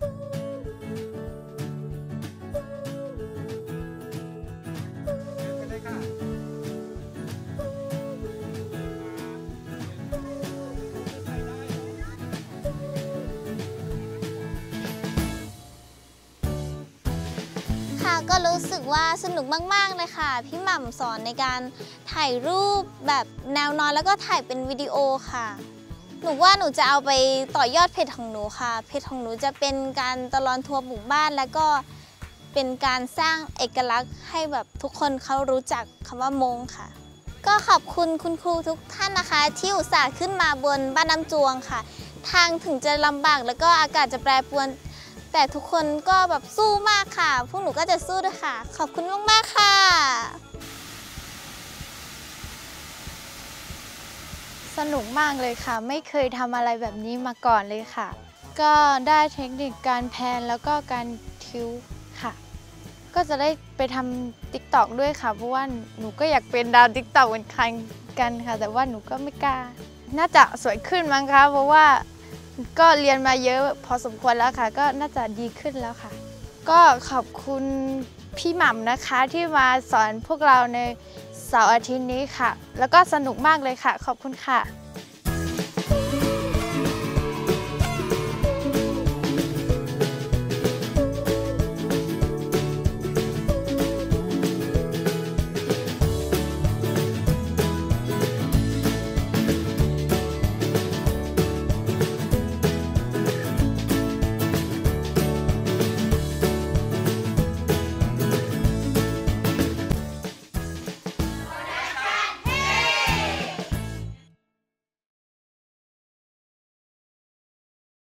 ก็รู้สึกว่าสนุกมากๆเลยค่ะพี่หม่ำสอนในการถ่ายรูปแบบแนวนอนแล้วก็ถ่ายเป็นวิดีโอค่ะหนูว่าหนูจะเอาไปต่อยอดเพจของหนูค่ะเพจของหนูจะเป็นการตลอดทัวร์หมู่บ้านแล้วก็เป็นการสร้างเอกลักษณ์ให้แบบทุกคนเขารู้จักคำว่ามงค่ะก็ขอบคุณคุณครูทุกท่านนะคะที่อุตส่าห์ขึ้นมาบนบ้านน้ำจวงค่ะทางถึงจะลำบากแล้วก็อากาศจะแปรปรวนแต่ทุกคนก็แบบสู้มากค่ะพวกหนูก็จะสู้ด้วยค่ะขอบคุณมากๆค่ะสนุกมากเลยค่ะไม่เคยทำอะไรแบบนี้มาก่อนเลยค่ะก็ได้เทคนิคการแพนแล้วก็การทิวค่ะก็จะได้ไปทำ TikTok ด้วยค่ะเพราะว่าหนูก็อยากเป็นดาว TikTok เหมือนกันค่ะแต่ว่าหนูก็ไม่กล้าน่าจะสวยขึ้นมั้งคะเพราะว่าก็เรียนมาเยอะพอสมควรแล้วค่ะก็น่าจะดีขึ้นแล้วค่ะก็ขอบคุณพี่หม่ำนะคะที่มาสอนพวกเราในเสาร์อาทิตย์นี้ค่ะแล้วก็สนุกมากเลยค่ะขอบคุณค่ะ